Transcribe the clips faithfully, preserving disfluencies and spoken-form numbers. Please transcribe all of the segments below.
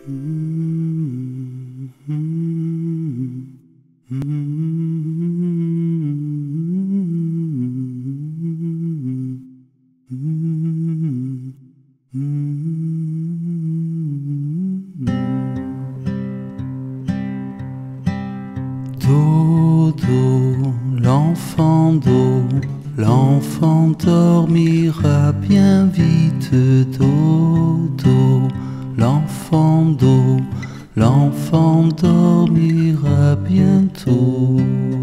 Dodo, l'enfant d'eau, l'enfant dormira bien vite. Dodo, l'enfant d'eau, l'enfant dormira bientôt.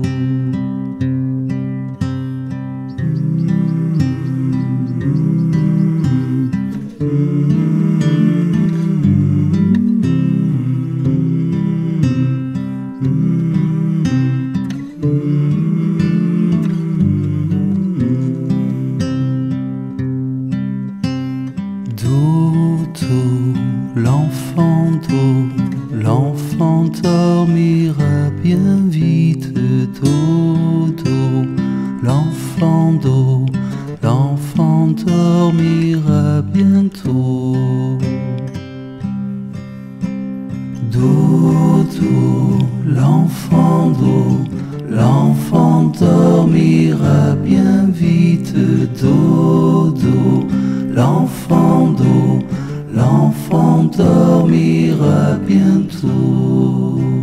Dodo, l'enfant d'eau, l'enfant dormira bien vite. Dodo, l'enfant d'eau, l'enfant dormira bientôt. Dodo, l'enfant d'eau, l'enfant dormira bien vite. Dodo, l'enfant d'eau, l'enfant dormira bientôt.